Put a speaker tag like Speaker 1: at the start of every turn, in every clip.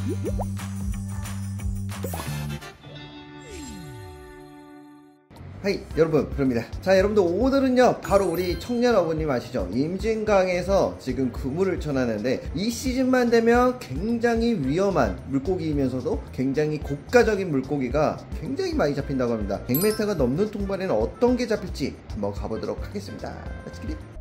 Speaker 1: 하이 여러분, 그럽니다. 자, 여러분들 오늘은요 바로 우리 청년 어부님 아시죠? 임진강에서 지금 그물을 쳐놨는데 이 시즌만 되면 굉장히 위험한 물고기이면서도 굉장히 고가적인 물고기가 굉장히 많이 잡힌다고 합니다. 100m가 넘는 통발에는 어떤 게 잡힐지 한번 가보도록 하겠습니다. Let's get it.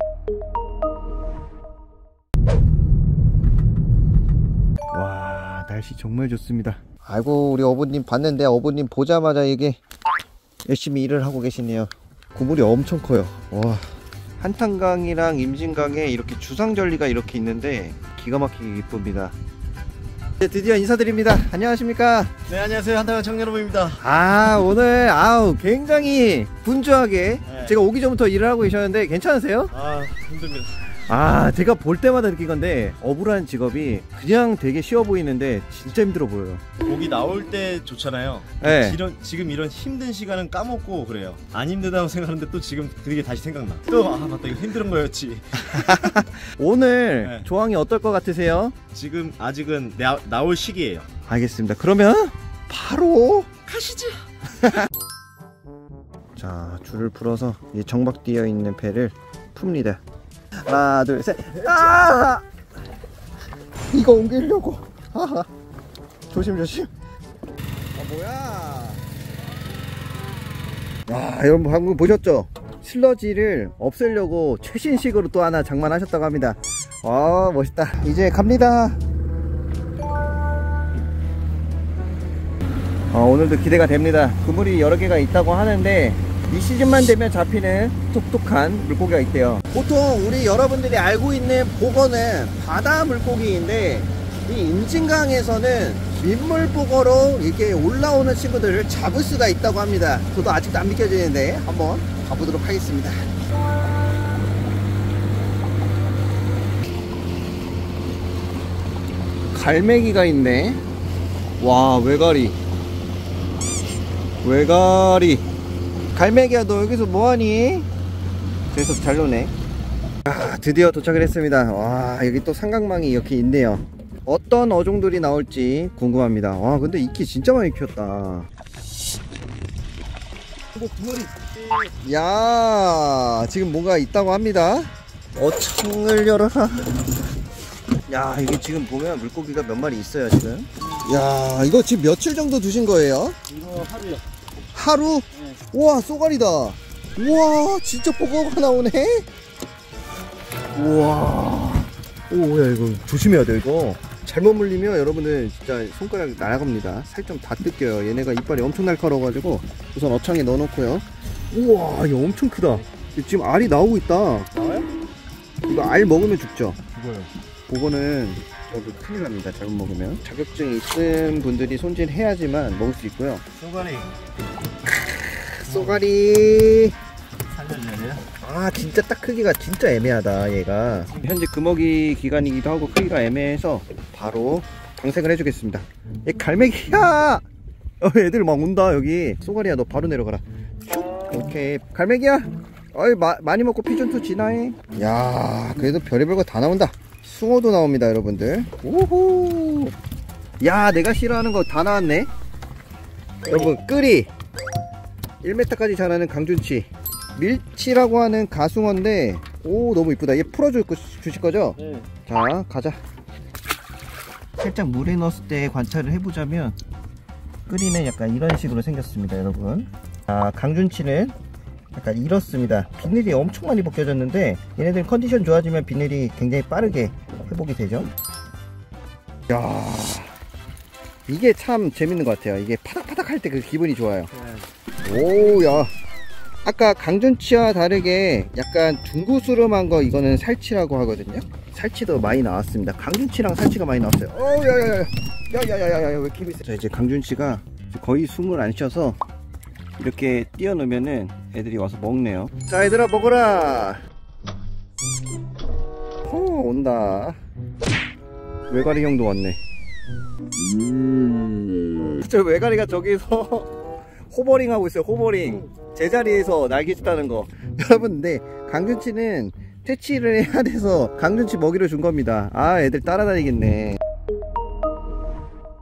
Speaker 1: 와, 날씨 정말 좋습니다. 아이고, 우리 어부님 봤는데 어부님 보자마자 이게 열심히 일을 하고 계시네요. 그물이 엄청 커요. 와, 한탄강이랑 임진강에 이렇게 주상절리가 이렇게 있는데 기가 막히게 이쁩니다. 네, 드디어 인사드립니다. 안녕하십니까?
Speaker 2: 네, 안녕하세요. 한탄강 청년 어부입니다.
Speaker 1: 오늘 굉장히 분주하게 네. 제가 오기 전부터 일을 하고 계셨는데 괜찮으세요?
Speaker 2: 힘듭니다.
Speaker 1: 제가 볼 때마다 느낀 건데 어부라는 직업이 그냥 되게 쉬워 보이는데 진짜 힘들어 보여요.
Speaker 2: 고기 나올 때 좋잖아요.
Speaker 1: 네.
Speaker 2: 지금 이런 힘든 시간은 까먹고 그래요. 안 힘들다고 생각하는데 또 지금 그게 다시 생각나. 또 맞다, 이거 힘든 거였지.
Speaker 1: 오늘
Speaker 2: 네.
Speaker 1: 조항이 어떨 것 같으세요?
Speaker 2: 지금 아직은 나올 시기예요.
Speaker 1: 알겠습니다. 그러면 바로
Speaker 2: 가시죠.
Speaker 1: 자, 줄을 풀어서 이 정박되어 있는 배를 풉니다. 하나, 둘, 셋. 이거 옮기려고. 조심. 뭐야? 여러분 방금 보셨죠? 슬러지를 없애려고 최신식으로 또 하나 장만하셨다고 합니다. 멋있다. 이제 갑니다. 오늘도 기대가 됩니다. 그물이 여러 개가 있다고 하는데 이 시즌만 되면 잡히는 똑똑한 물고기가 있대요. 보통 우리 여러분들이 알고 있는 보거는 바다 물고기인데 이 임진강에서는 민물보거로 이렇게 올라오는 친구들을 잡을 수가 있다고 합니다. 저도 아직도 안 믿겨지는데 한번 가보도록 하겠습니다. 갈매기가 있네. 와, 외가리. 갈매기야, 너 여기서 뭐하니? 계속 잘 노네. 드디어 도착을 했습니다. 와, 여기 또 삼각망이 이렇게 있네요. 어떤 어종들이 나올지 궁금합니다. 와, 근데 이끼 진짜 많이 키웠다. 야, 지금 뭔가 있다고 합니다. 창을 열어라. 야, 이게 지금 보면 물고기가 몇 마리 있어요 지금. 야, 이거 지금 며칠 정도 두신 거예요?
Speaker 2: 이거 하루요.
Speaker 1: 하루? 네. 우와, 쏘가리다. 우와, 진짜 보거가 나오네. 우와. 야, 이거 조심해야 돼. 이거 잘못 물리면 여러분들 진짜 손가락 날아갑니다. 살 좀 다 뜯겨요. 얘네가 이빨이 엄청 날카로워가지고 우선 어창에 넣어놓고요. 우와, 이거 엄청 크다. 지금 알이 나오고 있다.
Speaker 2: 나와요?
Speaker 1: 이거 알 먹으면 죽죠?
Speaker 2: 죽어요.
Speaker 1: 보거는 저도 큰일 납니다. 잘못 먹으면. 자격증 있은 분들이 손질해야지만 먹을 수 있고요. 쏘가리
Speaker 2: 살려줘야
Speaker 1: 진짜 딱 크기가 진짜 애매하다. 얘가 현재 금어기 기간이기도 하고 크기가 애매해서 바로 방생을 해주겠습니다. 얘 갈매기야. 애들 막 온다. 여기 쏘가리야, 너 바로 내려가라. 슉. 오케이, 갈매기야. 많이 먹고 피존투 진화해. 야, 그래도 별의별 거 다 나온다. 숭어도 나옵니다 여러분들. 오호. 야, 내가 싫어하는 거 다 나왔네. 여러분, 끄리 1m까지 자라는 강준치, 밀치라고 하는 가숭어인데 너무 이쁘다. 얘 풀어주실 거죠?
Speaker 2: 네.
Speaker 1: 자, 가자. 살짝 물에 넣었을 때 관찰을 해보자면 끄리는 약간 이런 식으로 생겼습니다 여러분. 강준치는 약간 이렇습니다. 비늘이 엄청 많이 벗겨졌는데 얘네들 컨디션 좋아지면 비늘이 굉장히 빠르게 회복이 되죠. 야, 이게 참 재밌는 것 같아요. 이게 파닥파닥 할 때 그 기분이 좋아요. 오야, 아까 강준치와 다르게 약간 둥구스름한 거, 이거는 살치라고 하거든요. 살치도 많이 나왔습니다. 강준치랑 살치가 많이 나왔어요. 야야야야야야야야야, 왜 이렇게 비싸? 자, 이제 강준치가 거의 숨을 안 쉬어서 이렇게 띄워놓으면은 애들이 와서 먹네요. 자, 얘들아 먹어라. 온다. 외가리 형도 왔네. 저 외가리가 저기서 호버링 하고 있어요. 호버링. 제자리에서 날개 짓다는 거. 여러분, 근데 강준치는 퇴치를 해야 돼서 강준치 먹이로 준 겁니다. 애들 따라다니겠네.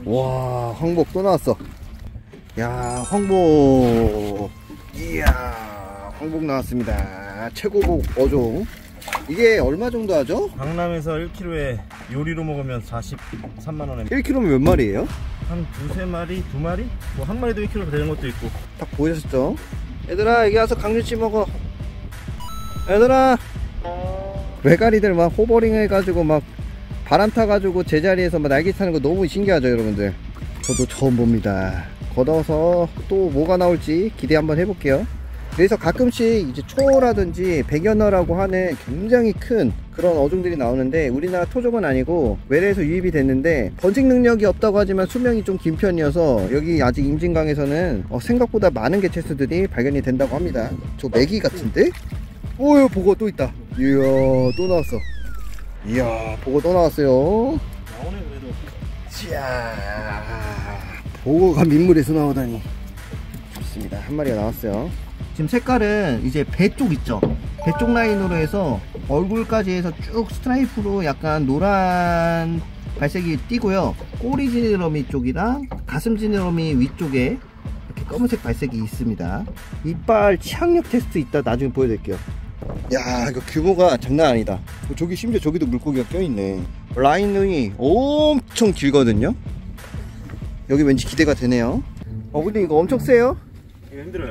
Speaker 1: 와, 황복 또 나왔어. 야, 황복. 이야, 황복 나왔습니다. 최고복 어종. 이게 얼마 정도 하죠?
Speaker 2: 강남에서 1kg에 요리로 먹으면 43만원에
Speaker 1: 1kg면 몇 마리예요?
Speaker 2: 한 두세 마리? 두 마리? 뭐 한 마리도 1kg 되는 것도 있고.
Speaker 1: 딱 보이셨죠? 얘들아, 여기 와서 강준치 먹어. 얘들아, 외가리들 막 호버링 해가지고 막 바람 타가지고 제자리에서 막 날개 타는 거 너무 신기하죠, 여러분들? 저도 처음 봅니다. 걷어서 또 뭐가 나올지 기대 한번 해볼게요. 그래서 가끔씩 이제 초라든지 백연어라고 하는 굉장히 큰 그런 어종들이 나오는데, 우리나라 토종은 아니고 외래에서 유입이 됐는데 번식 능력이 없다고 하지만 수명이 좀 긴 편이어서 여기 아직 임진강에서는 생각보다 많은 개체수들이 발견이 된다고 합니다. 저 메기 같은데? 오유, 보고 또 있다. 이야, 또 나왔어. 이야, 보고 또 나왔어요.
Speaker 2: 나오네 그래도.
Speaker 1: 자, 보고가 민물에서 나오다니 좋습니다. 한 마리가 나왔어요. 지금 색깔은 이제 배 쪽 있죠? 배 쪽 라인으로 해서 얼굴까지 해서 쭉 스트라이프로 약간 노란 발색이 띄고요. 꼬리 지느러미 쪽이랑 가슴 지느러미 위쪽에 이렇게 검은색 발색이 있습니다. 이빨 치악력 테스트 있다 나중에 보여드릴게요. 야, 이거 규모가 장난 아니다. 저기 심지어 저기도 물고기가 껴있네. 라인이 엄청 길거든요. 여기 왠지 기대가 되네요. 근데 이거 엄청 세요?
Speaker 2: 이거 힘들어요.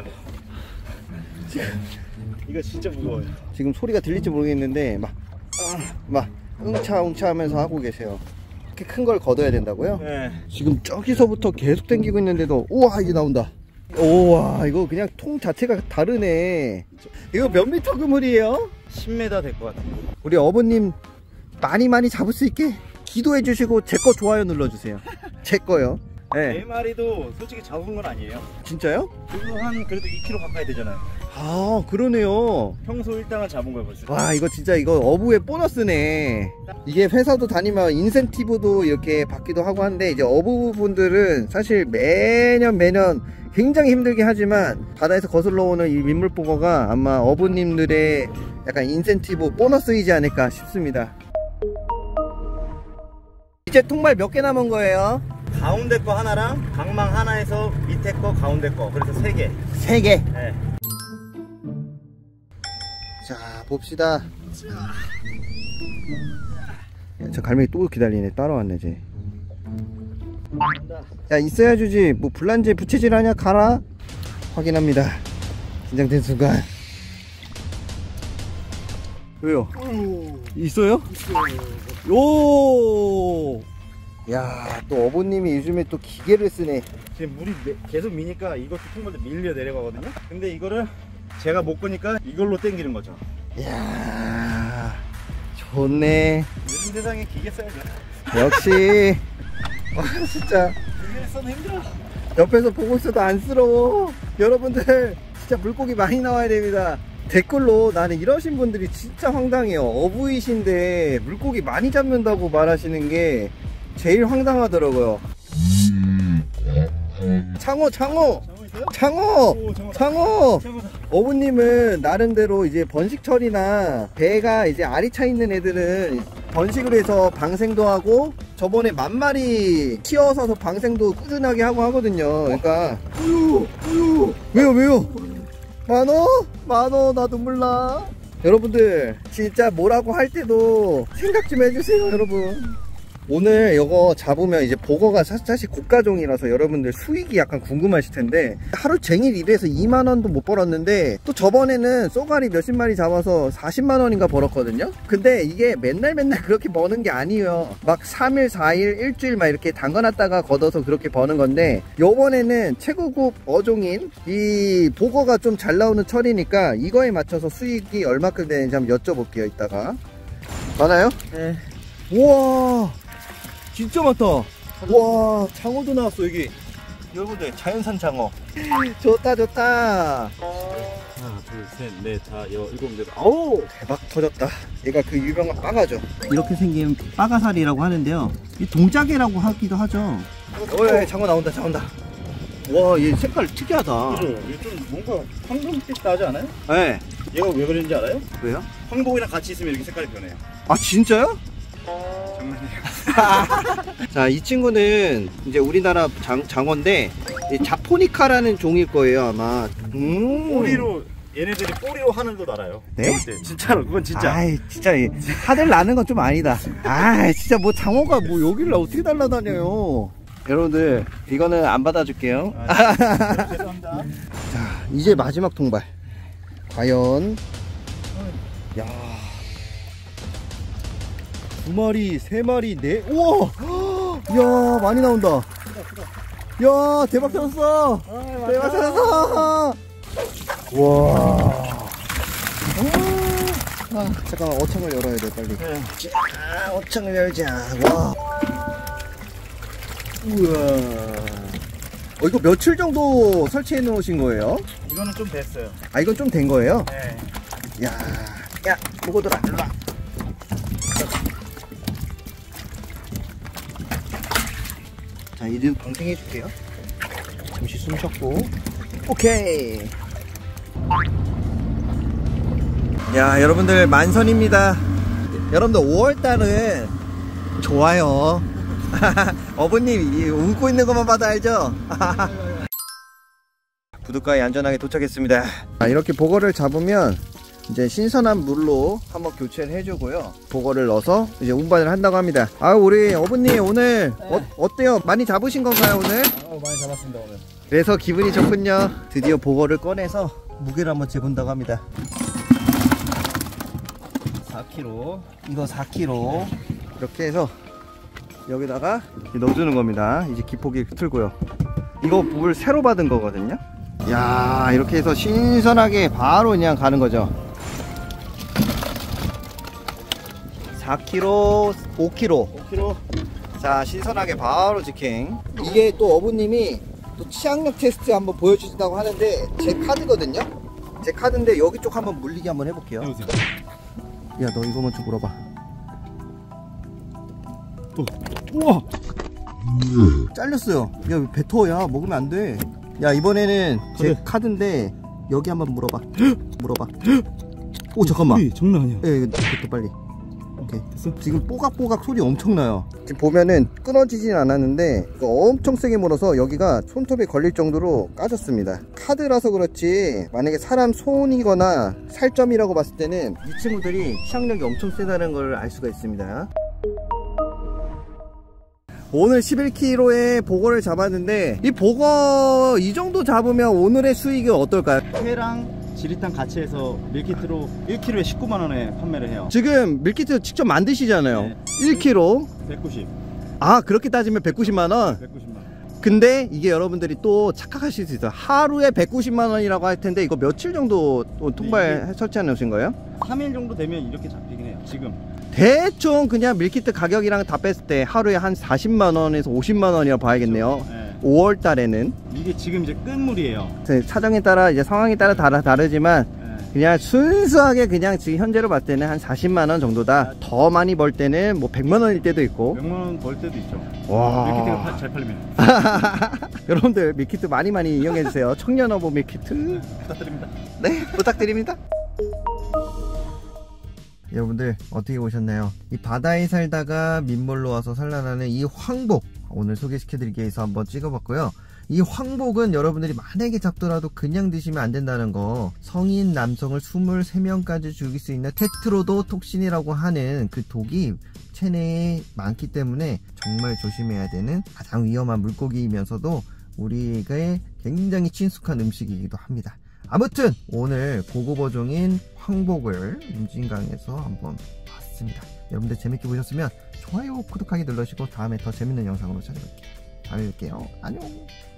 Speaker 2: 이거 진짜 무거워요.
Speaker 1: 지금 소리가 들릴지 모르겠는데 막 웅차 하면서 하고 계세요. 이렇게 큰 걸 걷어야 된다고요?
Speaker 2: 네.
Speaker 1: 지금 저기서부터 계속 당기고 있는데도 우와, 이게 나온다. 우와, 이거 그냥 통 자체가 다르네. 이거 몇 미터 그물이에요?
Speaker 2: 10m 될 것 같아요.
Speaker 1: 우리 어머님 많이 잡을 수 있게 기도해 주시고 제 거 좋아요 눌러주세요. 제 거요. 네.
Speaker 2: 4마리도 솔직히 잡은 건 아니에요.
Speaker 1: 진짜요?
Speaker 2: 그거 한 그래도 2kg 가까이 되잖아요.
Speaker 1: 아, 그러네요.
Speaker 2: 평소 일당을 잡은 거예요 벌써.
Speaker 1: 와, 이거 진짜 이거 어부의 보너스네. 이게 회사도 다니면 인센티브도 이렇게 받기도 하고 한데, 이제 어부분들은 사실 매년 굉장히 힘들게 하지만 바다에서 거슬러 오는 이 민물보거가 아마 어부님들의 약간 인센티브 보너스이지 않을까 싶습니다. 이제 통발 몇 개 남은 거예요?
Speaker 2: 가운데 거 하나랑 방망 하나에서 밑에 거 가운데 거, 그래서 3개.
Speaker 1: 3개.
Speaker 2: 네.
Speaker 1: 자, 봅시다. 저 갈매기 또 기다리네. 따라왔네 이제. 야, 있어야 주지. 뭐 불난지에 부채질 하냐? 가라. 확인합니다. 긴장된 순간. 왜요? 있어요? 오! 야, 또 어부님이 요즘에 또 기계를 쓰네.
Speaker 2: 지금 물이 계속 미니까 이것도 통발도 밀려 내려가거든요. 근데 이거를 제가 못 끄니까 이걸로 당기는 거죠.
Speaker 1: 이야, 좋네.
Speaker 2: 요즘 세상에 기계 써야죠.
Speaker 1: 역시. 와, 진짜
Speaker 2: 기계를 써도 힘들어.
Speaker 1: 옆에서 보고 있어도 안쓰러워. 여러분들 진짜 물고기 많이 나와야 됩니다. 댓글로 나는 이러신 분들이 진짜 황당해요. 어부이신데 물고기 많이 잡는다고 말하시는 게 제일 황당하더라고요. 창어! 어부님은 나름대로 이제 번식철이나 배가 이제 알이 차 있는 애들은 번식을 해서 방생도 하고, 저번에 10,000마리 키워서 방생도 꾸준하게 하고 하거든요. 그러니까 왜요? 만원 나 눈물 나. 여러분들 진짜 뭐라고 할 때도 생각 좀 해주세요, 여러분. 오늘 이거 잡으면 이제 보거가 사실 고가종이라서 여러분들 수익이 약간 궁금하실 텐데, 하루 종일 일해서 2만원도 못 벌었는데, 또 저번에는 쏘가리 몇십 마리 잡아서 40만원인가 벌었거든요. 근데 이게 맨날 그렇게 버는 게 아니에요. 막 3일 4일 일주일 막 이렇게 담가놨다가 걷어서 그렇게 버는 건데, 요번에는 최고급 어종인 이 보거가 좀 잘 나오는 철이니까 이거에 맞춰서 수익이 얼마큼 되는지 한번 여쭤볼게요, 이따가. 많아요?
Speaker 2: 네.
Speaker 1: 우와, 진짜 많다. 와, 장어도 나왔어 여기. 여러분들 자연산 장어. 좋다.
Speaker 2: 하나, 둘, 셋, 넷, 다, 일곱, 여덟.
Speaker 1: 아우, 대박 터졌다. 얘가 그 유명한 빠가죠. 이렇게 생긴 빠가살이라고 하는데요, 이 동자개라고 하기도 하죠. 장어 나온다. 와, 얘 색깔 특이하다.
Speaker 2: 그죠? 이게 좀 뭔가 황금빛 나지 않아요?
Speaker 1: 네.
Speaker 2: 얘가 왜 그런지 알아요?
Speaker 1: 왜요?
Speaker 2: 황복이랑 같이 있으면 이렇게 색깔이 변해요.
Speaker 1: 아, 진짜요? 자, 이 친구는 이제 우리나라 장어인데 자포니카라는 종일 거예요 아마.
Speaker 2: 꼬리로 얘네들이 꼬리로 하늘도 날아요.
Speaker 1: 네?
Speaker 2: 진짜로 그건 진짜.
Speaker 1: 아이 진짜 하늘 나는 건 좀 아니다. 아 진짜 뭐 장어가 뭐 여기를 어떻게 날아다녀요. 여러분들 이거는 안 받아줄게요.
Speaker 2: 죄송합니다.
Speaker 1: 자 이제 마지막 통발. 과연 야 2마리 3마리 4 우와 야 많이 나온다. 야 대박 터졌어. 대박 터졌어. 와 잠깐만 어창을 열어야 돼 빨리. 자 어창을 열자. 와 우와 이거 며칠 정도 설치해 놓으신 거예요?
Speaker 2: 이거는 좀 됐어요.
Speaker 1: 아 이건 좀 된 거예요?
Speaker 2: 네.
Speaker 1: 야 보고들아 일로와. 자 이제 방생해 줄게요. 잠시 숨 쉬었고 오케이. 야 여러분들 만선입니다. 여러분들 5월달은 좋아요. 어부님 웃고 있는 것만 봐도 알죠? 부둣가에 안전하게 도착했습니다. 이렇게 보거를 잡으면 이제 신선한 물로 한번 교체를 해주고요. 보거를 넣어서 이제 운반을 한다고 합니다. 아 우리 어부님 오늘 어때요? 많이 잡으신 건가요 오늘?
Speaker 2: 많이 잡았습니다 오늘.
Speaker 1: 그래서 기분이 좋군요. 드디어 보거를 꺼내서 무게를 한번 재본다고 합니다.
Speaker 2: 4kg.
Speaker 1: 이거 4kg. 이렇게 해서 여기다가 넣어주는 겁니다. 이제 기포기 틀고요. 이거 물 새로 받은 거거든요. 야 이렇게 해서 신선하게 바로 그냥 가는 거죠. 4kg 5kg. 자 신선하게 바로 직행. 이게 또 어부님이 또 치악력 테스트 한번 보여주신다고 하는데 제 카드거든요. 제 카드인데 여기 쪽 한번 물리기 한번 해볼게요. 야 너 이거만 좀 물어봐. 우와 잘렸어요. 야 뱉어. 야 먹으면 안돼. 야 이번에는 제 카드인데 여기 한번 물어봐. 물어봐. 오 잠깐만.
Speaker 2: 장난 아니야.
Speaker 1: 예 뱉어 빨리. 오케이 됐어? 지금 뽀각뽀각 소리 엄청나요. 지금 보면은 끊어지진 않았는데 이거 엄청 세게 물어서 여기가 손톱에 걸릴 정도로 까졌습니다. 카드라서 그렇지 만약에 사람 손이거나 살점이라고 봤을 때는 이 친구들이 치악력이 엄청 세다는 걸 알 수가 있습니다. 오늘 11kg의 보거를 잡았는데 이 보거 이 정도 잡으면 오늘의 수익이 어떨까요?
Speaker 2: 회랑 지리탕 같이 해서 밀키트로 1kg에 19만원에 판매를 해요.
Speaker 1: 지금 밀키트 직접 만드시잖아요.
Speaker 2: 네.
Speaker 1: 1kg
Speaker 2: 190.
Speaker 1: 아 그렇게 따지면 190만원.
Speaker 2: 190만원.
Speaker 1: 근데 이게 여러분들이 또 착각하실 수 있어요. 하루에 190만원이라고 할 텐데 이거 며칠 정도 또 통발 설치해 놓으신 거예요?
Speaker 2: 3일 정도 되면 이렇게 잡히긴 해요. 지금
Speaker 1: 대충 그냥 밀키트 가격이랑 다 뺐을 때 하루에 한 40만원에서 50만원이라고 봐야겠네요.
Speaker 2: 네.
Speaker 1: 5월 달에는
Speaker 2: 이게 지금 이제 끝물이에요.
Speaker 1: 사정에 따라 이제 상황에 따라 다르지만
Speaker 2: 네.
Speaker 1: 그냥 순수하게 그냥 지금 현재로 봤을 때는 한 40만원 정도다. 더 많이 벌 때는 뭐 100만원일 때도 있고
Speaker 2: 100만원 벌 때도 있죠.
Speaker 1: 와.
Speaker 2: 밀키트가 잘 팔리면.
Speaker 1: 여러분들 밀키트 많이 이용해주세요. 청년어부 밀키트
Speaker 2: 부탁드립니다.
Speaker 1: 네 부탁드립니다. 여러분들 어떻게 보셨나요? 이 바다에 살다가 민물로 와서 산란하는 이 황복 오늘 소개시켜드리기 위해서 한번 찍어봤고요. 이 황복은 여러분들이 만약에 잡더라도 그냥 드시면 안 된다는 거, 성인 남성을 23명까지 죽일 수 있는 테트로도톡신이라고 하는 그 독이 체내에 많기 때문에 정말 조심해야 되는 가장 위험한 물고기이면서도 우리에게 굉장히 친숙한 음식이기도 합니다. 아무튼 오늘 고급어종인 황복을 임진강에서 한번 봤습니다. 여러분들 재밌게 보셨으면 좋아요, 구독하기 눌러주시고 다음에 더 재밌는 영상으로 찾아뵐게요. 다음에 뵐게요. 안녕.